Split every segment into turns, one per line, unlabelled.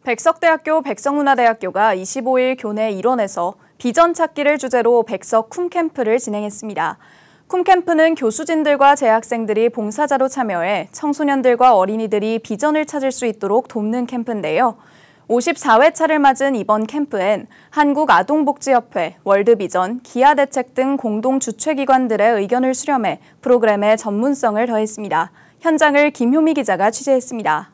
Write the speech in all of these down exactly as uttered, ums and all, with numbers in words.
백석대학교 백석문화대학교가 이십오일 교내 일원에서 비전 찾기를 주제로 백석 쿰캠프를 진행했습니다. 쿰캠프는 교수진들과 재학생들이 봉사자로 참여해 청소년들과 어린이들이 비전을 찾을 수 있도록 돕는 캠프인데요. 오십사회차를 맞은 이번 캠프엔 한국아동복지협회, 월드비전, 기아대책 등 공동 주최기관들의 의견을 수렴해 프로그램의 전문성을 더했습니다. 현장을 김효미 기자가 취재했습니다.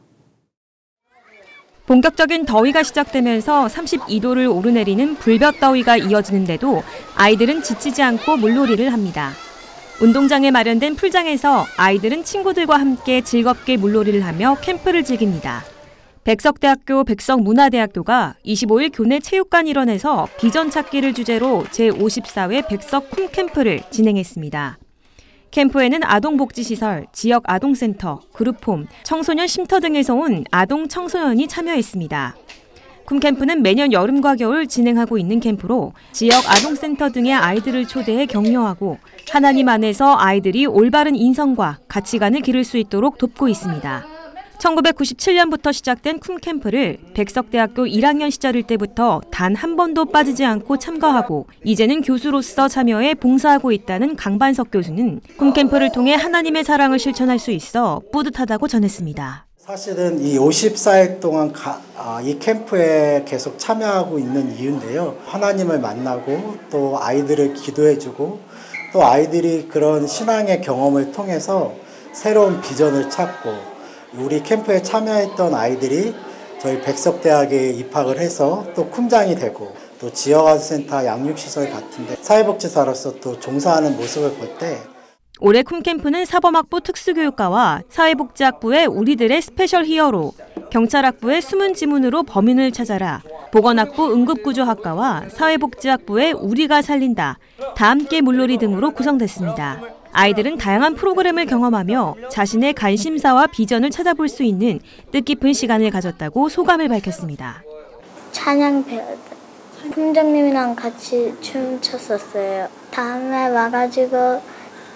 본격적인 더위가 시작되면서 삼십이도를 오르내리는 불볕더위가 이어지는데도 아이들은 지치지 않고 물놀이를 합니다. 운동장에 마련된 풀장에서 아이들은 친구들과 함께 즐겁게 물놀이를 하며 캠프를 즐깁니다. 백석대학교 백석문화대학교가 이십오일 교내 체육관 일원에서 비전 찾기를 주제로 제오십사회 백석 쿰캠프를 진행했습니다. 캠프에는 아동복지시설, 지역 아동센터, 그룹홈, 청소년 쉼터 등에서 온 아동 청소년이 참여했습니다. 쿰캠프는 매년 여름과 겨울 진행하고 있는 캠프로 지역 아동센터 등의 아이들을 초대해 격려하고 하나님 안에서 아이들이 올바른 인성과 가치관을 기를 수 있도록 돕고 있습니다. 천구백구십칠년부터 시작된 쿰캠프를 백석대학교 일학년 시절일 때부터 단 한 번도 빠지지 않고 참가하고 이제는 교수로서 참여해 봉사하고 있다는 강반석 교수는 쿰캠프를 통해 하나님의 사랑을 실천할 수 있어 뿌듯하다고 전했습니다.
사실은 이 오십사일 동안 가, 아, 이 캠프에 계속 참여하고 있는 이유인데요. 하나님을 만나고 또 아이들을 기도해주고 또 아이들이 그런 신앙의 경험을 통해서 새로운 비전을 찾고 우리 캠프에 참여했던 아이들이 저희 백석대학에 입학을 해서 또 쿰장이 되고 또 지역아동센터 양육시설 같은데 사회복지사로서 또 종사하는 모습을 볼 때
올해 쿰캠프는 사범학부 특수교육과와 사회복지학부의 우리들의 스페셜 히어로, 경찰학부의 숨은 지문으로 범인을 찾아라, 보건학부 응급구조학과와 사회복지학부의 우리가 살린다, 다 함께 물놀이 등으로 구성됐습니다. 아이들은 다양한 프로그램을 경험하며 자신의 관심사와 비전을 찾아볼 수 있는 뜻깊은 시간을 가졌다고 소감을 밝혔습니다.
찬양 배웠어요. 팀장님이랑 같이 춤췄었어요. 다음에 와가지고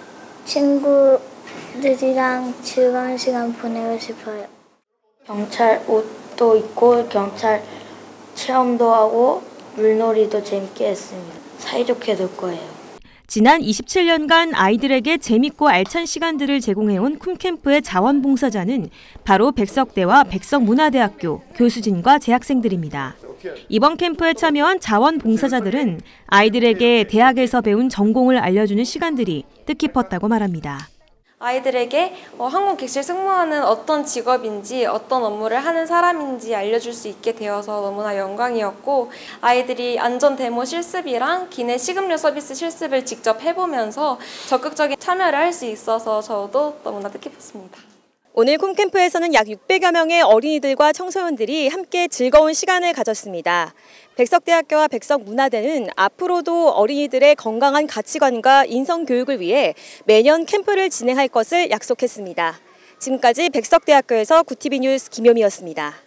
친구들이랑 즐거운 시간 보내고 싶어요.
경찰 옷도 입고 경찰 체험도 하고 물놀이도 재밌게 했습니다. 사이좋게 놀 거예요.
지난 이십칠년간 아이들에게 재밌고 알찬 시간들을 제공해온 쿰캠프의 자원봉사자는 바로 백석대와 백석문화대학교 교수진과 재학생들입니다. 이번 캠프에 참여한 자원봉사자들은 아이들에게 대학에서 배운 전공을 알려주는 시간들이 뜻깊었다고 말합니다.
아이들에게 어, 항공객실 승무원은 어떤 직업인지 어떤 업무를 하는 사람인지 알려줄 수 있게 되어서 너무나 영광이었고 아이들이 안전 데모 실습이랑 기내 식음료 서비스 실습을 직접 해보면서 적극적인 참여를 할 수 있어서 저도 너무나 뜻깊었습니다.
오늘 쿰캠프에서는 약 육백여 명의 어린이들과 청소년들이 함께 즐거운 시간을 가졌습니다. 백석대학교와 백석문화대는 앞으로도 어린이들의 건강한 가치관과 인성교육을 위해 매년 캠프를 진행할 것을 약속했습니다. 지금까지 백석대학교에서 구티비 뉴스 김효미였습니다.